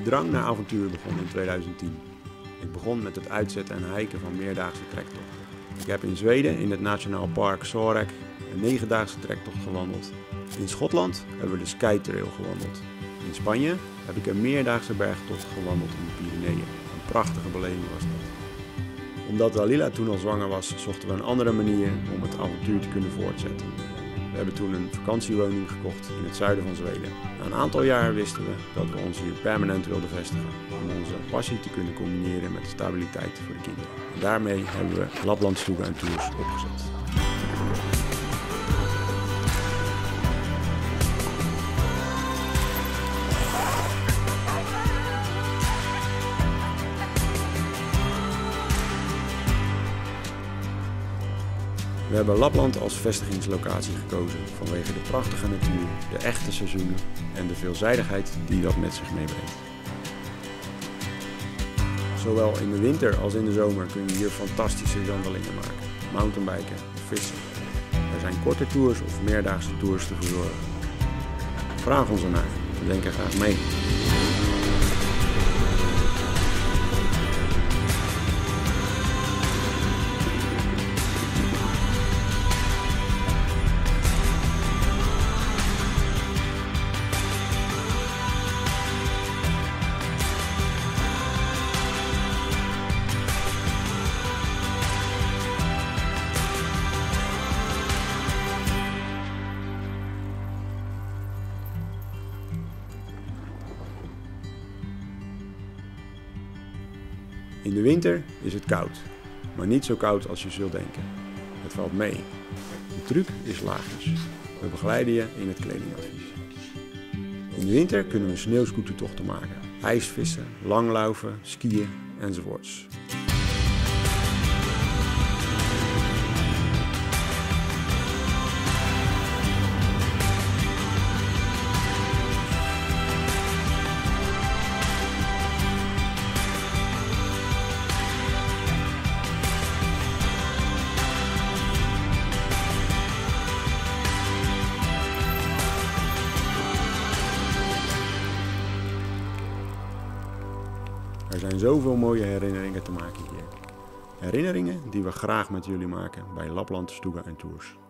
drang naar avontuur begon in 2010. Ik begon met het uitzetten en hiken van meerdaagse trektochten. Ik heb in Zweden in het Nationaal Park Sorek een 9-daagse trektocht gewandeld. In Schotland hebben we de Skytrail gewandeld. In Spanje heb ik een meerdaagse bergtocht gewandeld in de Pyreneeën. Een prachtige beleving was dat. Omdat Dalila toen al zwanger was, zochten we een andere manier om het avontuur te kunnen voortzetten. We hebben toen een vakantiewoning gekocht in het zuiden van Zweden. Na een aantal jaar wisten we dat we ons hier permanent wilden vestigen, om onze passie te kunnen combineren met de stabiliteit voor de kinderen. En daarmee hebben we Lapland Stoegen en Tours opgezet. We hebben Lapland als vestigingslocatie gekozen vanwege de prachtige natuur, de echte seizoenen en de veelzijdigheid die dat met zich meebrengt. Zowel in de winter als in de zomer kun je hier fantastische wandelingen maken, mountainbiken of vissen. Er zijn korte tours of meerdaagse tours te verzorgen. Vraag ons ernaar, we denken graag mee. In de winter is het koud, maar niet zo koud als je zult denken. Het valt mee. De truc is laagjes. We begeleiden je in het kledingadvies. In de winter kunnen we sneeuwscootertochten maken, ijsvissen, langlaufen, skiën enzovoorts. Er zijn zoveel mooie herinneringen te maken hier. Herinneringen die we graag met jullie maken bij Lapland Stoegen en Tours.